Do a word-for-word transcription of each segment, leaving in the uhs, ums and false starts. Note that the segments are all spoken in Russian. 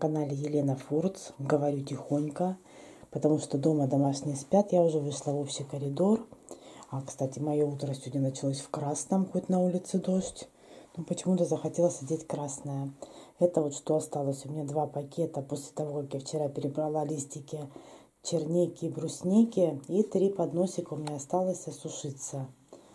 канале Елена Фурц. Говорю тихонько, потому что дома домашние спят. Я уже вышла в общий коридор. А, кстати, мое утро сегодня началось в красном, хоть на улице дождь. Но почему-то захотелось одеть красное. Это вот что осталось. У меня два пакета после того, как я вчера перебрала листики черники и брусники. И три подносика у меня осталось осушиться.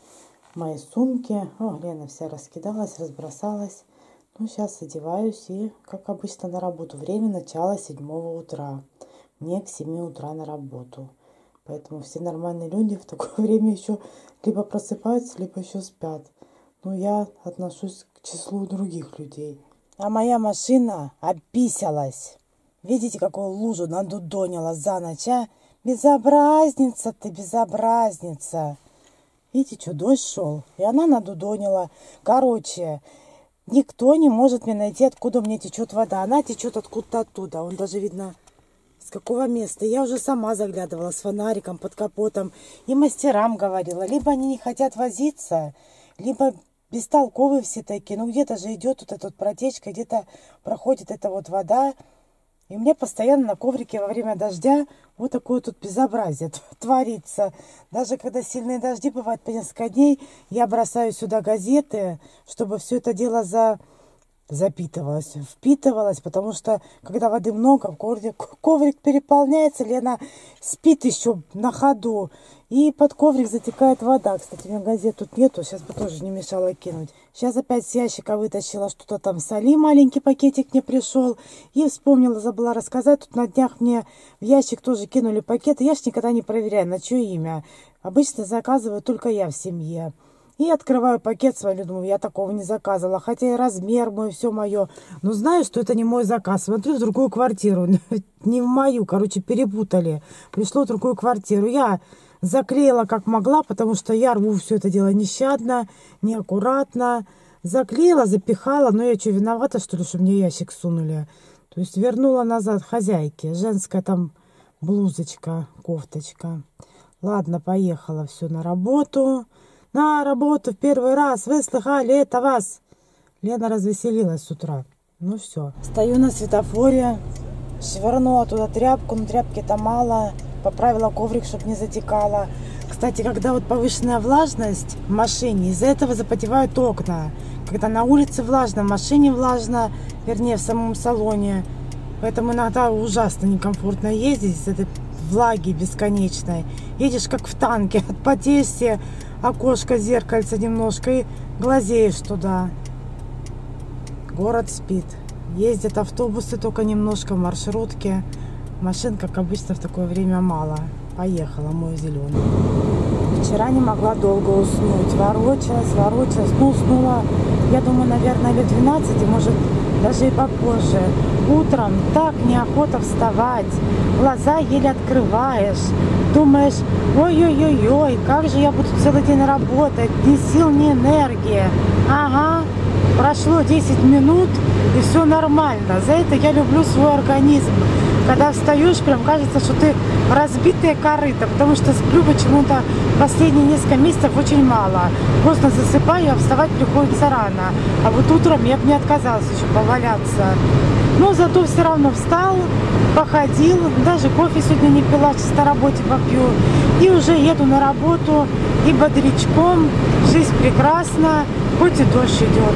Мои сумки. О, Лена вся раскидалась, разбросалась. Ну, сейчас одеваюсь и, как обычно, на работу. Время начала седьмого утра. Мне к семи утра на работу. Поэтому все нормальные люди в такое время еще либо просыпаются, либо еще спят. Но я отношусь к числу других людей. А моя машина описалась. Видите, какую лужу надудонила за ночь, а? Безобразница ты, безобразница. Видите, что, дождь шел, и она надудонила. Короче, никто не может мне найти, откуда мне течет вода. Она течет откуда-то оттуда. Он даже видно, с какого места. Я уже сама заглядывала с фонариком под капотом. И мастерам говорила. Либо они не хотят возиться, либо бестолковые все такие. Ну, где-то же идет вот эта вот протечка, где-то проходит эта вот вода. И у меня постоянно на коврике во время дождя вот такое тут безобразие творится. Даже когда сильные дожди бывают по несколько дней, я бросаю сюда газеты, чтобы все это дело за... запитывалось, впитывалось, потому что когда воды много, коврик, коврик переполняется, Лена спит еще на ходу, и под коврик затекает вода. Кстати, у меня газет тут нету, сейчас бы тоже не мешало кинуть. Сейчас опять с ящика вытащила что-то там соли, маленький пакетик мне пришел, и вспомнила, забыла рассказать, тут на днях мне в ящик тоже кинули пакеты, я ж никогда не проверяю, на чье имя. Обычно заказываю только я в семье. И открываю пакет свой, думаю, я такого не заказывала. Хотя и размер мой, все мое. Но знаю, что это не мой заказ. Смотрю в другую квартиру. Не в мою, короче, перепутали. Пришло в другую квартиру. Я заклеила как могла, потому что я рву все это дело нещадно, неаккуратно. Заклеила, запихала. Но я что, виновата, что ли, что мне ящик сунули? То есть вернула назад хозяйке. Женская там блузочка, кофточка. Ладно, поехала все на работу. На работу в первый раз. Вы слыхали это вас? Лена развеселилась с утра. Ну все. Стою на светофоре. Швырнула туда тряпку. Но тряпки-то мало. Поправила коврик, чтобы не затекало. Кстати, когда вот повышенная влажность в машине, из-за этого запотевают окна. Когда на улице влажно, в машине влажно. Вернее, в самом салоне. Поэтому иногда ужасно некомфортно ездить с этой влаги бесконечной. Едешь как в танке. Отпотеешь все. Окошко, зеркальце немножко и глазеешь туда. Город спит. Ездят автобусы только немножко в маршрутке. Машин, как обычно, в такое время мало. Поехала, мой зеленый. Вчера не могла долго уснуть. Ворочалась, ворочалась. Ну, уснула, я думаю, наверное, лет двенадцать, может, даже и попозже. Утром так неохота вставать. Глаза еле открываешь. Думаешь, ой-ой-ой-ой, как же я буду целый день работать. Ни сил, ни энергии. Ага, прошло десять минут, и все нормально. За это я люблю свой организм. Когда встаешь, прям кажется, что ты разбитая корыто, потому что сплю почему-то последние несколько месяцев очень мало. Поздно засыпаю, а вставать приходится рано. А вот утром я бы не отказалась еще поваляться. Но зато все равно встал, походил, даже кофе сегодня не пила, сейчас на работе попью. И уже еду на работу и бодрячком. Жизнь прекрасна, хоть и дождь идет.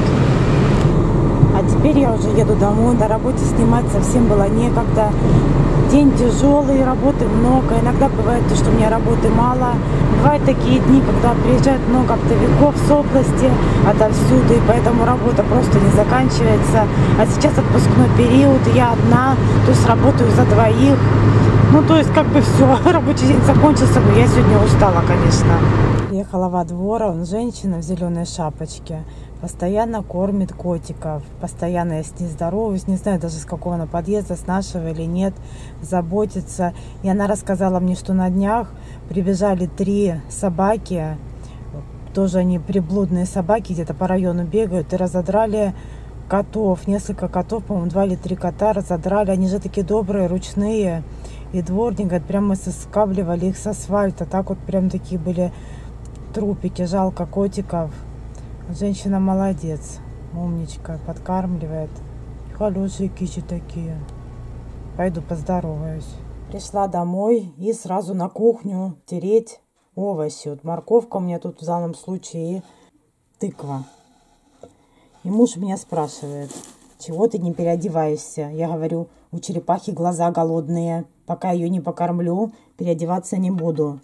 А теперь я уже еду домой, на работе снимать совсем было некогда. День тяжелый, работы много. Иногда бывает то, что у меня работы мало. Бывают такие дни, когда приезжает много оптовиков с области, отовсюду, и поэтому работа просто не заканчивается. А сейчас отпускной период, и я одна, то есть работаю за двоих. Ну, то есть, как бы все, рабочий день закончился, но я сегодня устала, конечно. Приехала во двор, он женщина в зеленой шапочке. Постоянно кормит котиков. Постоянно я с ней здороваюсь. Не знаю даже с какого она подъезда, с нашего или нет. Заботится. И она рассказала мне, что на днях прибежали три собаки. Тоже они приблудные собаки, где-то по району бегают. И разодрали котов. Несколько котов, по-моему, два или три кота разодрали. Они же такие добрые, ручные. И дворник, говорит, прям мы соскабливали их с асфальта. Так вот прям такие были трупики. Жалко котиков. Женщина молодец, умничка, подкармливает. Хорошие кичи такие. Пойду поздороваюсь. Пришла домой и сразу на кухню тереть овощи. Вот морковка у меня тут в данном случае и тыква. И муж меня спрашивает: чего ты не переодеваешься? Я говорю: у черепахи глаза голодные. Пока ее не покормлю, переодеваться не буду.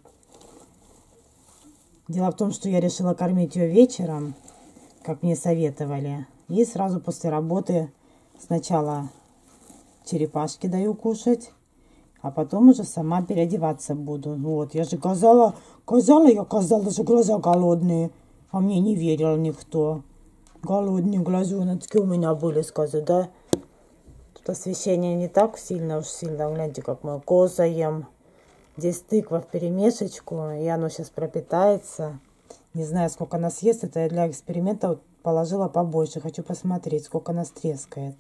Дело в том, что я решила кормить ее вечером, как мне советовали. И сразу после работы сначала черепашке даю кушать, а потом уже сама переодеваться буду. Вот, я же казала, казала я, казала, что глаза голодные, а мне не верил никто. Голодные глазеночки у меня были, сказать, да? Тут освещение не так сильно уж сильно. Гляньте, как мы козаем. Здесь тыква в перемешечку, и оно сейчас пропитается. Не знаю, сколько она съест. Это я для эксперимента вот положила побольше. Хочу посмотреть, сколько она стрескает.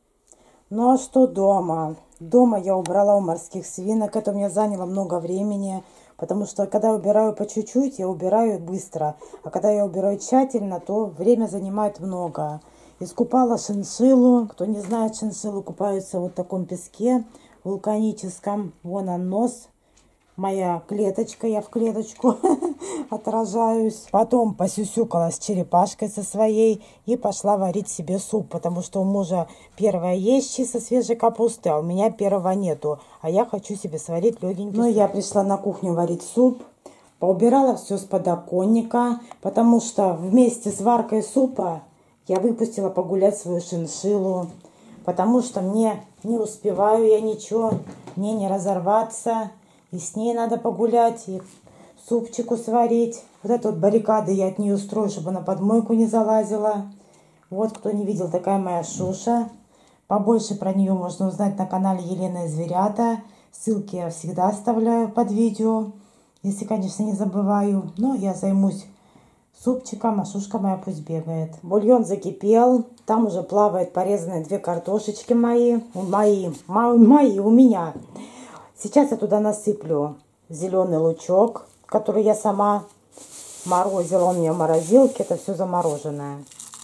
Ну а что дома? Дома я убрала у морских свинок. Это у меня заняло много времени. Потому что когда я убираю по чуть-чуть, я убираю быстро. А когда я убираю тщательно, то время занимает много. Искупала шиншиллу. Кто не знает, шиншиллы купаются вот в таком песке вулканическом. Вон он нос. Моя клеточка, я в клеточку отражаюсь. Потом посюсюкалась с черепашкой со своей и пошла варить себе суп, потому что у мужа первое есть со свежей капусты, а у меня первого нету. А я хочу себе сварить легенький. Ну, я пришла на кухню варить суп, поубирала все с подоконника, потому что вместе с варкой супа я выпустила погулять свою шиншиллу, потому что мне не успеваю я ничего, мне не разорваться. И с ней надо погулять, и супчику сварить. Вот эту вот баррикады я от нее устрою, чтобы она под мойку не залазила. Вот, кто не видел, такая моя Шуша. Побольше про нее можно узнать на канале Елена и Зверята. Ссылки я всегда оставляю под видео, если, конечно, не забываю. Но я займусь супчиком, а Шушка моя пусть бегает. Бульон закипел. Там уже плавают порезанные две картошечки мои. Мои, мои, мои у меня. Сейчас я туда насыплю зеленый лучок, который я сама морозила. Он у меня в морозилке, это все замороженное.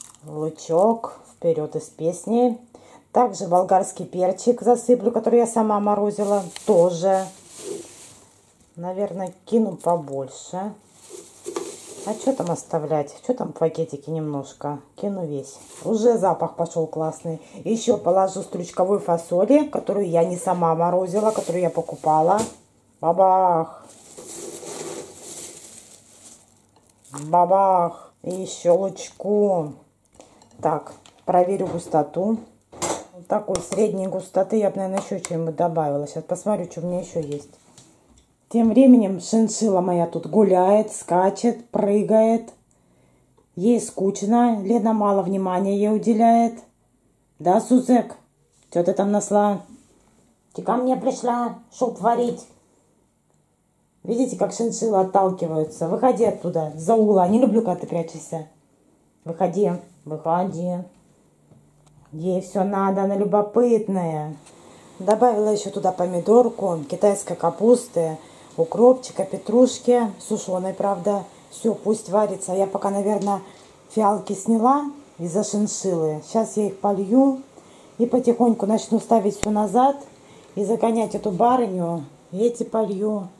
Лучок, вперед из песни. Также болгарский перчик засыплю, который я сама морозила, тоже. Наверное, кину побольше. А что там оставлять? Что там в пакетике немножко? Кину весь. Уже запах пошел классный. Еще положу стручковой фасоли, которую я не сама морозила, которую я покупала. Бабах! Бабах! И еще лучку. Так, проверю густоту. Вот такой средней густоты я бы, наверное, еще что-нибудь добавила. Сейчас посмотрю, что у меня еще есть. Тем временем шиншилла моя тут гуляет, скачет, прыгает. Ей скучно, Лена мало внимания ей уделяет. Да, Сузек? Что ты там насла? Ты ко мне пришла, шуб варить. Видите, как шиншиллы отталкиваются? Выходи оттуда, за угла. Не люблю, когда ты прячешься. Выходи, выходи. Ей все надо, она любопытная. Добавила еще туда помидорку, китайской капусты, укропчика, петрушки, сушеной, правда. Все, пусть варится. Я пока, наверное, фиалки сняла из-за шиншиллы. Сейчас я их полью и потихоньку начну ставить все назад и загонять эту барыню. И эти полью.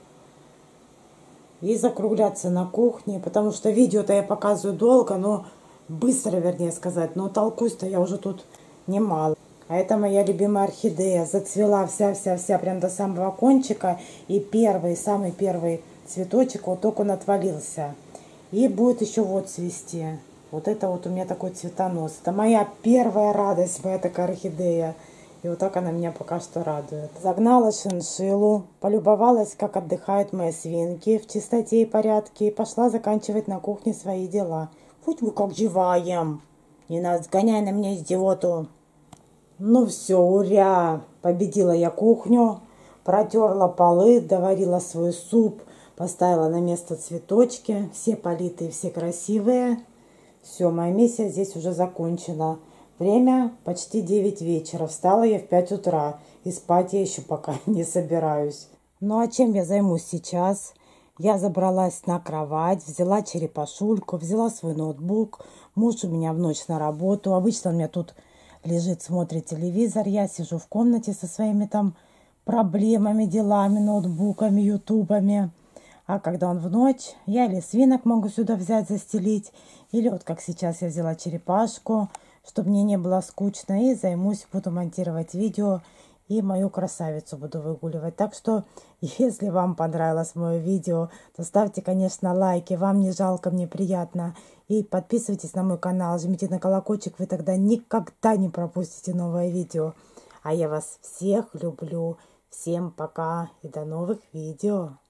И закругляться на кухне, потому что видео-то я показываю долго, но быстро, вернее сказать. Но толкусь-то я уже тут немало. А это моя любимая орхидея. Зацвела вся-вся-вся прям до самого кончика. И первый, самый первый цветочек, вот только он отвалился. И будет еще вот цвести. Вот это вот у меня такой цветонос. Это моя первая радость, моя такая орхидея. И вот так она меня пока что радует. Загнала шиншиллу, полюбовалась, как отдыхают мои свинки в чистоте и порядке. И пошла заканчивать на кухне свои дела. Хоть вы как живаем. Не надо, сгоняй на меня идиоту. Ну все, уря! Победила я кухню, протерла полы, доварила свой суп, поставила на место цветочки. Все политые, все красивые. Все, моя миссия здесь уже закончена. Время почти девять вечера. Встала я в пять утра. И спать я еще пока не собираюсь. Ну а чем я займусь сейчас? Я забралась на кровать, взяла черепашульку, взяла свой ноутбук. Муж у меня в ночь на работу. Обычно он меня тут лежит, смотрит телевизор, я сижу в комнате со своими там проблемами, делами, ноутбуками, ютубами. А когда он в ночь, я или свинок могу сюда взять, застелить, или вот как сейчас я взяла черепашку, чтобы мне не было скучно, и займусь, буду монтировать видео, и мою красавицу буду выгуливать. Так что, если вам понравилось мое видео, то ставьте, конечно, лайки, вам не жалко, мне приятно. И подписывайтесь на мой канал, жмите на колокольчик, вы тогда никогда не пропустите новое видео. А я вас всех люблю. Всем пока и до новых видео.